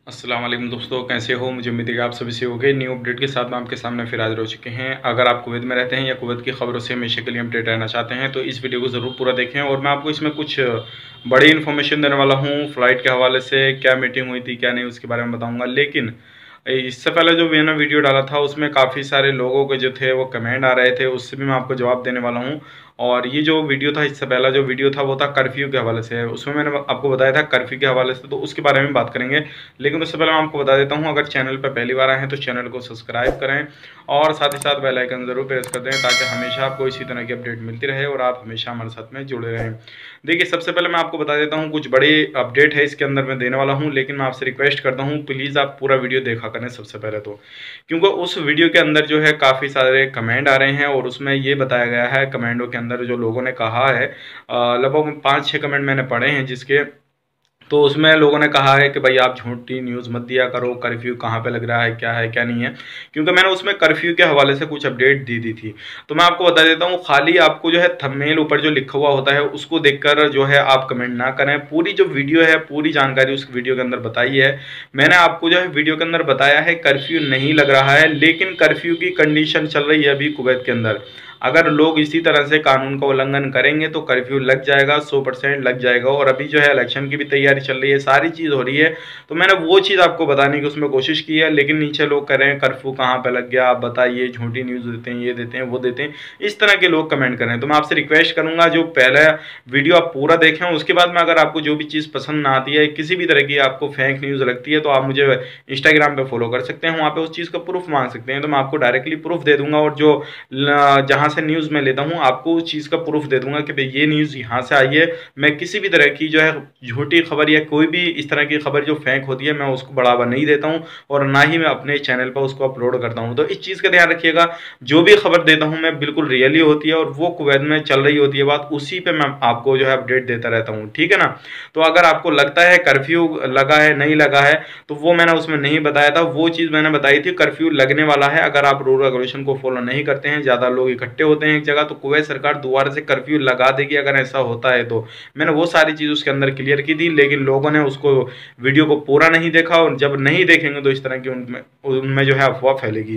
अस्सलाम वालेकुम दोस्तों, कैसे हो। मुझे उम्मीद है कि आप सभी से हो गए। न्यू अपडेट के साथ में आपके सामने फिर हाजिर हो चुके हैं। अगर आप कुवैत में रहते हैं या कुवैत की खबरों से हमेशा के लिए अपडेट रहना चाहते हैं तो इस वीडियो को ज़रूर पूरा देखें। और मैं आपको इसमें कुछ बड़ी इन्फॉर्मेशन देने वाला हूँ। फ्लाइट के हवाले से क्या मीटिंग हुई थी क्या नहीं उसके बारे में बताऊँगा। लेकिन इससे पहले जो मैंने वीडियो डाला था उसमें काफ़ी सारे लोगों के जो थे वो कमेंट आ रहे थे, उससे भी मैं आपको जवाब देने वाला हूँ। और ये जो वीडियो था, इससे पहला जो वीडियो था वो था कर्फ्यू के हवाले से। उसमें मैंने आपको बताया था कर्फ्यू के हवाले से, तो उसके बारे में बात करेंगे। लेकिन उससे पहले मैं आपको बता देता हूँ, अगर चैनल पर पहली बार आए हैं तो चैनल को सब्सक्राइब करें और साथ ही साथ बेल आइकन ज़रूर प्रेस कर दें ताकि हमेशा आपको इसी तरह की अपडेट मिलती रहे और आप हमेशा हमारे साथ में जुड़े रहें। देखिए, सबसे पहले मैं आपको बता देता हूँ, कुछ बड़ी अपडेट है इसके अंदर मैं देने वाला हूँ, लेकिन मैं आपसे रिक्वेस्ट करता हूँ प्लीज़ आप पूरा वीडियो देखा करें सबसे पहले तो, क्योंकि उस वीडियो के अंदर जो है काफ़ी सारे कमेंट आ रहे हैं और उसमें ये बताया गया है, कमेंटों के अंदर जो लोगों ने कहा है, लगभग 5-6 कमेंट मैंने पढ़े हैं जिसके, तो उसमें लोगों ने कहा है कि भाई आप झूठी न्यूज़ मत दिया करो, कर्फ्यू कहाँ पे लग रहा है क्या नहीं है, क्योंकि मैंने उसमें कर्फ्यू के हवाले से कुछ अपडेट दी थी। तो मैं आपको बता देता हूँ, खाली आपको जो है थंबनेल ऊपर जो लिखा हुआ होता है उसको देखकर जो है आप कमेंट ना करें। पूरी जो वीडियो है, पूरी जानकारी उस वीडियो के अंदर बताई है। मैंने आपको जो है वीडियो के अंदर बताया है कर्फ्यू नहीं लग रहा है, लेकिन कर्फ्यू की कंडीशन चल रही है अभी कुवैत के अंदर। अगर लोग इसी तरह से कानून का उल्लंघन करेंगे तो कर्फ्यू लग जाएगा, 100% लग जाएगा। और अभी जो है इलेक्शन की भी तैयारी चल रही है, सारी चीज़ हो रही है, तो मैंने वो चीज़ आपको बताने की उसमें कोशिश की है। लेकिन नीचे लोग कह रहे हैं कर्फ्यू कहाँ पे लग गया, आप बताइए, झूठी न्यूज़ देते हैं, ये देते हैं, वो देते हैं, इस तरह के लोग कमेंट कर रहे हैं। तो मैं आपसे रिक्वेस्ट करूँगा जो पहले वीडियो आप पूरा देखें, उसके बाद में अगर आपको जो भी चीज़ पसंद ना आती है, किसी भी तरह की आपको फेक न्यूज़ लगती है, तो आप मुझे इंस्टाग्राम पर फॉलो कर सकते हैं, वहाँ पर उस चीज़ का प्रूफ मांग सकते हैं, तो मैं आपको डायरेक्टली प्रूफ दे दूँगा। और जो जहाँ से न्यूज़ मैं लेता हूँ आपको उस चीज़ का प्रूफ दे दूंगा कि भाई ये न्यूज़ यहाँ से आई है। मैं किसी भी तरह की जो है झूठी खबर या कोई भी इस तरह की खबर जो फेक होती है, मैं उसको बढ़ावा नहीं देता हूँ और ना ही मैं अपने चैनल पर उसको अपलोड करता हूँ। तो इस चीज़ का ध्यान रखिएगा, जो भी खबर देता हूँ मैं बिल्कुल रियली होती है और वो कुवैत में चल रही होती है बात, उसी पे मैं आपको जो है अपडेट देता रहता हूँ, ठीक है ना। तो अगर आपको लगता है कर्फ्यू लगा है, नहीं लगा है, तो वो मैंने उसमें नहीं बताया था। वो चीज़ मैंने बताई थी कर्फ्यू लगने वाला है। अगर आप रूल रेगुलेशन को फॉलो नहीं करते हैं, ज़्यादा लोग इकट्ठे होते हैं एक जगह, तो कुवैत सरकार दोबारा से कर्फ्यू लगा देगी अगर ऐसा होता है तो। मैंने वो सारी चीज़ उसके अंदर क्लियर की थी, लेकिन लोगों ने उसको वीडियो को पूरा नहीं देखा, और जब नहीं देखेंगे तो इस तरह की उनमें उनमें जो है अफवाह फैलेगी।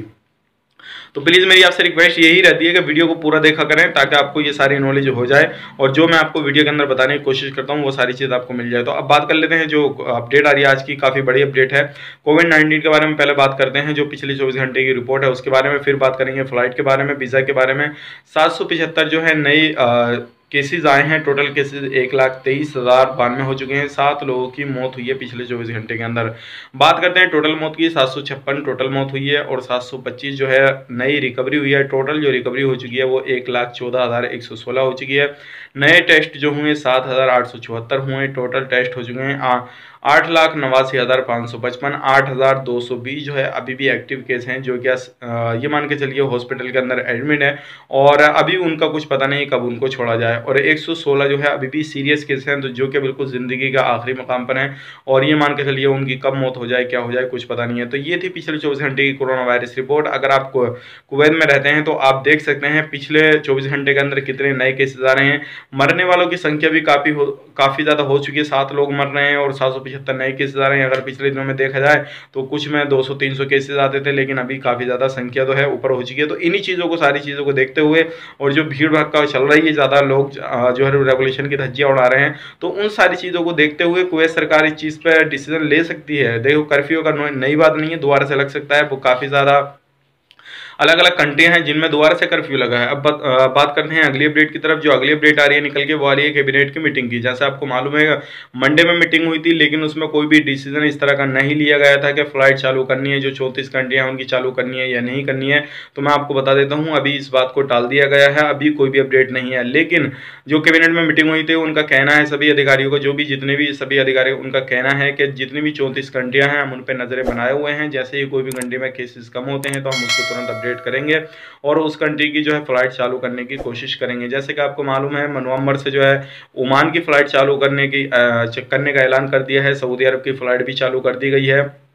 तो प्लीज़ मेरी आपसे रिक्वेस्ट यही रहती है कि वीडियो को पूरा देखा करें ताकि आपको ये सारी नॉलेज हो जाए और जो मैं आपको वीडियो के अंदर बताने की कोशिश करता हूँ वो सारी चीज़ आपको मिल जाए। तो अब बात कर लेते हैं, जो अपडेट आ रही है आज की, काफ़ी बड़ी अपडेट है। कोविड-19 के बारे में पहले बात करते हैं, जो पिछले 24 घंटे की रिपोर्ट है उसके बारे में, फिर बात करेंगे फ्लाइट के बारे में, वीज़ा के बारे में। 775 जो है नई केसेस आए हैं। टोटल केसेस 1,23,092 हो चुके हैं। 7 लोगों की मौत हुई है पिछले 24 घंटे के अंदर। बात करते हैं टोटल मौत की, 756 टोटल मौत हुई है और 725 जो है नई रिकवरी हुई है। टोटल जो रिकवरी हो चुकी है वो 1,14,116 हो चुकी है। नए टेस्ट जो हुए 7,874 हुए। टोटल टेस्ट हो चुके हैं 8,89,555। 8,220 जो है अभी भी एक्टिव केस हैं, जो क्या ये मान के चलिए हॉस्पिटल के अंदर एडमिट है और अभी उनका कुछ पता नहीं कब उनको छोड़ा जाए। और 116 जो है अभी भी सीरियस केस हैं, तो जो कि बिल्कुल ज़िंदगी का आखिरी मकाम पर हैं और ये मान के चलिए उनकी कब मौत हो जाए, क्या हो जाए, कुछ पता नहीं है। तो ये थी पिछले 24 घंटे की कोरोना वायरस रिपोर्ट। अगर आप कुवैत में रहते हैं तो आप देख सकते हैं पिछले 24 घंटे के अंदर कितने नए केसेस आ रहे हैं। मरने वालों की संख्या भी काफ़ी ज़्यादा हो चुकी है, 7 लोग मर रहे हैं और 775 नए केसेस आ रहे हैं। अगर पिछले दिनों में देखा जाए तो कुछ में 200-300 केसेस आते थे, लेकिन अभी काफ़ी ज़्यादा संख्या तो है ऊपर हो चुकी है। तो इन्हीं चीज़ों को, सारी चीज़ों को देखते हुए और जो भीड़ भड़का चल रही है, ज़्यादा लोग जो है रेगुलेशन की धज्जियां उड़ा रहे हैं, तो उन सारी चीज़ों को देखते हुए कुवैत सरकार इस चीज़ पर डिसीजन ले सकती है। देखो, कर्फ्यू का नई बात नहीं है, दोबारा से लग सकता है। वो काफ़ी ज़्यादा अलग अलग कंट्री हैं जिनमें दोबारा से कर्फ्यू लगा है। अब बात करते हैं अगली अपडेट की तरफ। जो अगली अपडेट आ रही है निकल के, वो आ रही है कैबिनेट की मीटिंग की। जैसे आपको मालूम है मंडे में मीटिंग हुई थी, लेकिन उसमें कोई भी डिसीजन इस तरह का नहीं लिया गया था कि फ्लाइट चालू करनी है, जो 34 कंट्रियाँ हैं उनकी चालू करनी है या नहीं करनी है। तो मैं आपको बता देता हूँ, अभी इस बात को टाल दिया गया है, अभी कोई भी अपडेट नहीं है। लेकिन जो कैबिनेट में मीटिंग हुई थी उनका कहना है, सभी अधिकारियों को, जो भी जितने भी सभी अधिकारी, उनका कहना है कि जितनी भी 34 कंट्रियाँ हैं हम उन पर नज़रें बनाए हुए हैं। जैसे ही कोई भी कंट्री में केसेस कम होते हैं तो हम उसको तुरंत अपडेट करेंगे और उस कंट्री की जो है फ्लाइट चालू करने की कोशिश करेंगे। जैसे कि आपको मालूम है नवंबर से जो है ओमान की फ़्लाइट चालू करने का ऐलान कर दिया है। सऊदी अरब की फ़्लाइट भी चालू कर दी गई है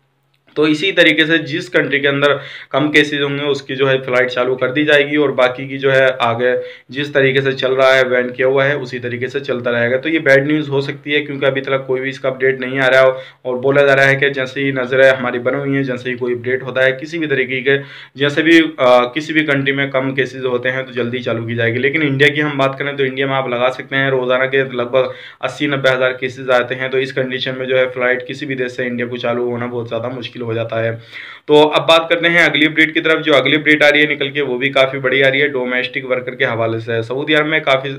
तो इसी तरीके से जिस कंट्री के अंदर कम केसेज होंगे उसकी जो है फ्लाइट चालू कर दी जाएगी, और बाकी की जो है आगे जिस तरीके से चल रहा है बैन किया हुआ है उसी तरीके से चलता रहेगा। तो ये बैड न्यूज़ हो सकती है, क्योंकि अभी तक कोई भी इसका अपडेट नहीं आ रहा हो, और बोला जा रहा है कि जैसे ही नज़रें हमारी बनी हुई हैं, जैसे ही कोई अपडेट होता है किसी भी तरीके के, जैसे भी किसी भी कंट्री में कम केसेज होते हैं तो जल्दी चालू की जाएगी। लेकिन इंडिया की हम बात करें तो इंडिया में आप लगा सकते हैं रोज़ाना के लगभग 80-90 हज़ार केसेज आते हैं। तो इस कंडीशन में जो है फ्लाइट किसी भी देश से इंडिया को चालू होना बहुत ज़्यादा मुश्किल हो जाता है। तो अब बात करते हैं अगली अपडेट की तरफ। जो अगली अपडेट आ रही है निकल के वो भी काफ़ी बड़ी आ रही है, डोमेस्टिक वर्कर के हवाले से है। सऊदी अरब में काफ़ी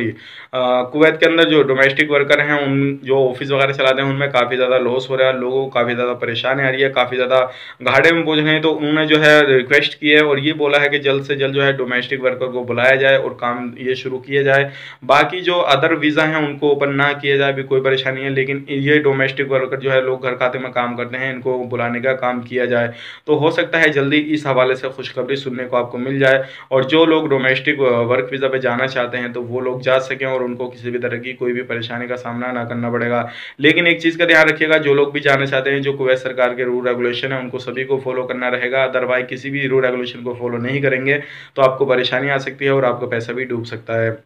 कुवैत के अंदर जो डोमेस्टिक वर्कर हैं, उन जो ऑफिस वगैरह चलाते हैं उनमें काफ़ी ज़्यादा लॉस हो रहा है, लोगों को काफ़ी ज़्यादा परेशानी आ रही है, काफ़ी ज़्यादा घाटे में पहुंच रहे हैं। तो उन्होंने जो है रिक्वेस्ट की है और ये बोला है कि जल्द से जल्द जो है डोमेस्टिक वर्कर को बुलाया जाए और काम ये शुरू किया जाए। बाकी जो अदर वीज़ा हैं उनको ओपन ना किया जाए भी कोई परेशानी है, लेकिन ये डोमेस्टिक वर्कर जो है लोग घर खाते में काम करते हैं, इनको बुलाने का काम किया जाए। तो हो सकता है जल्दी इस हवाले से खुशखबरी सुनने को आपको मिल जाए, और जो लोग डोमेस्टिक वर्क वीज़ा पे जाना चाहते हैं तो वो लोग जा सकें और उनको किसी भी तरह की कोई भी परेशानी का सामना ना करना पड़ेगा। लेकिन एक चीज़ का ध्यान रखिएगा, जो लोग भी जाना चाहते हैं, जो कुवैत सरकार के रूल रेगुलेशन है उनको सभी को फॉलो करना रहेगा। अदरवाइज किसी भी रूल रेगुलेशन को फॉलो नहीं करेंगे तो आपको परेशानी आ सकती है और आपका पैसा भी डूब सकता है।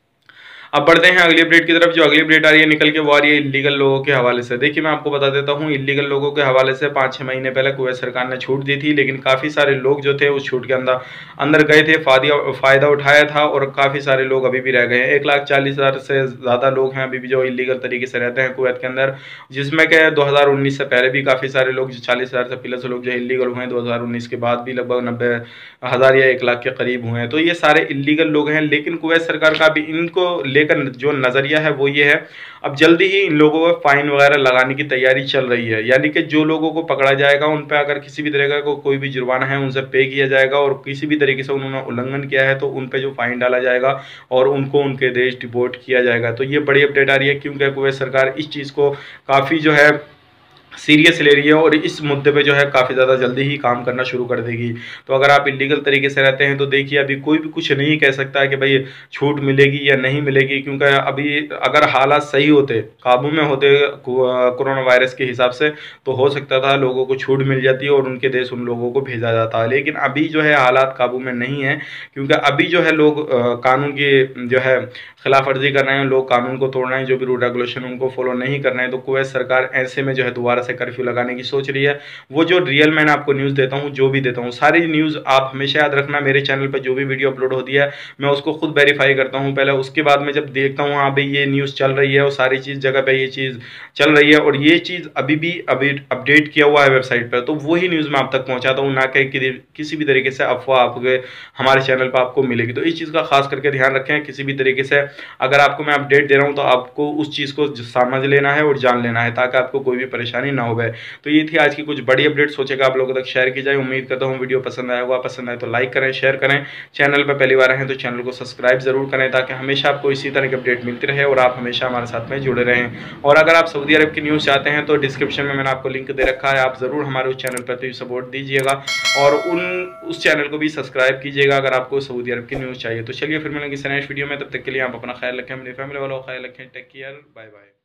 अब बढ़ते हैं अगली अपडेट की तरफ। जो अगली अपडेट आ रही है निकल के वो आ रही है इलीगल लोगों के हवाले से। देखिए मैं आपको बता देता हूँ, इलीगल लोगों के हवाले से 5-6 महीने पहले कुवैत सरकार ने छूट दी थी, लेकिन काफ़ी सारे लोग जो थे उस छूट के अंदर गए थे, फ़ायदा उठाया था, और काफ़ी सारे लोग अभी भी रह गए हैं। 1,40,000 से ज़्यादा लोग हैं अभी भी जो इलीगल तरीके से रहते हैं कुवैत के अंदर, जिसमें कि 2019 से पहले भी काफ़ी सारे लोग, जो 40,000 से प्लस लोग जो इलीगल हुए हैं 2019 के बाद भी लगभग 90,000 या 1 लाख के करीब हुए हैं। तो ये सारे इलीगल लोग हैं, लेकिन कुवैत सरकार का भी इनको लेकर जो नज़रिया है वो ये है, अब जल्दी ही इन लोगों को फाइन वगैरह लगाने की तैयारी चल रही है। यानी कि जो लोगों को पकड़ा जाएगा उन पर अगर किसी भी तरह का कोई भी जुर्माना है उनसे पे किया जाएगा, और किसी भी तरीके से उन्होंने उल्लंघन किया है तो उन पर जो फाइन डाला जाएगा और उनको उनके देश डिपोर्ट किया जाएगा। तो ये बड़ी अपडेट आ रही है, क्योंकि कुवैत सरकार इस चीज़ को काफ़ी जो है सीरियस ले रही है और इस मुद्दे पे जो है काफ़ी ज़्यादा जल्दी ही काम करना शुरू कर देगी। तो अगर आप इलीगल तरीके से रहते हैं तो देखिए अभी कोई भी कुछ नहीं कह सकता है कि भाई छूट मिलेगी या नहीं मिलेगी, क्योंकि अभी अगर हालात सही होते, काबू में होते कोरोना वायरस के हिसाब से, तो हो सकता था लोगों को छूट मिल जाती और उनके देश उन लोगों को भेजा जाता है। लेकिन अभी जो है हालात काबू में नहीं है, क्योंकि अभी जो है लोग कानून की जो है खिलाफ वर्जी कर रहे हैं, लोग कानून को तोड़ रहे हैं, जो भी रूल रेगुलेशन उनको फॉलो नहीं कर रहे हैं। तो कुवैत सरकार ऐसे में जो है दोबारा से कर्फ्यू लगाने की सोच रही है। वो जो रियल मैंने आपको न्यूज़ देता हूँ, जो भी देता हूँ, सारी न्यूज़ आप हमेशा याद रखना, मेरे चैनल पर जो भी वीडियो अपलोड होती है मैं उसको खुद वेरीफाई करता हूँ पहले, उसके बाद में जब देखता हूँ हाँ भाई ये न्यूज़ चल रही है और सारी चीज़ जगह पे ये चीज़ चल रही है और ये चीज़ अभी अपडेट किया हुआ है वेबसाइट पर, तो वही न्यूज़ मैं आप तक पहुँचाता हूँ, ना कि किसी भी तरीके से अफवाह आपके हमारे चैनल पर आपको मिलेगी। तो इस चीज़ का खास करके ध्यान रखें, किसी भी तरीके से अगर आपको मैं अपडेट दे रहा हूँ तो आपको उस चीज़ को समझ लेना है और जान लेना है, ताकि आपको कोई भी परेशानी ना हो। तो ये थी आज की कुछ बड़ी अपडेट, सोचेगा आप लोगों तक शेयर की जाए। उम्मीद करता हूँ वीडियो पसंद आया होगा, पसंद आए तो लाइक करें, शेयर करें, चैनल पर पहली बार हैं तो चैनल को सब्सक्राइब जरूर करें, ताकि हमेशा आपको इसी तरह की अपडेट मिलती रहे और आप हमेशा हमारे साथ में जुड़े रहें। और अगर आप सऊदी अरब की न्यूज़ चाहते हैं तो डिस्क्रिप्शन में मैंने आपको लिंक दे रखा है, आप ज़रूर हमारे उस चैनल पर सपोर्ट दीजिएगा और उस चैनल को भी सब्सक्राइब कीजिएगा अगर आपको सऊदी अरब की न्यूज़ चाहिए। तो चलिए फिर मिलेंगे नेक्स्ट वीडियो में, तब तक के लिए आप अपना ख्याल रखें, अपनी फैमिली वालों का ख्याल रखें। Take care, bye bye.